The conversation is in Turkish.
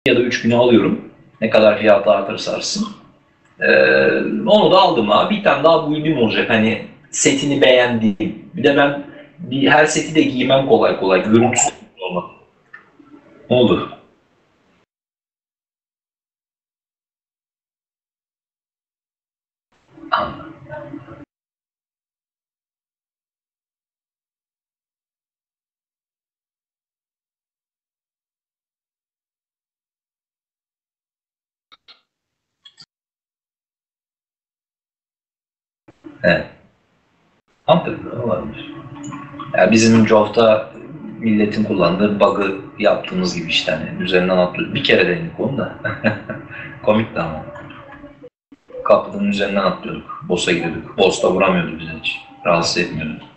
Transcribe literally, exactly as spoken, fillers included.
ya da üç bine alıyorum. Ne kadar fiyatı artırsa artsın. Ee, onu da aldım abi. Bir tane daha build'im olacak. Hani setini beğendiğim. Bir de ben bir, her seti de giymem kolay kolay. Görüntüsü olmak. Ne oldu? Anladım. Evet. Mantıklı olabilir. Ya bizim Jov'da milletin kullandığı bug'ı yaptığımız gibi işte hani üzerinden atlıyoruz. Bir kere denedik onu da. Komikti ama. Kapının üzerinden atlıyorduk. Boss'a gidiyorduk. Boss da vuramıyordu bize hiç. Rahatsız etmiyordu.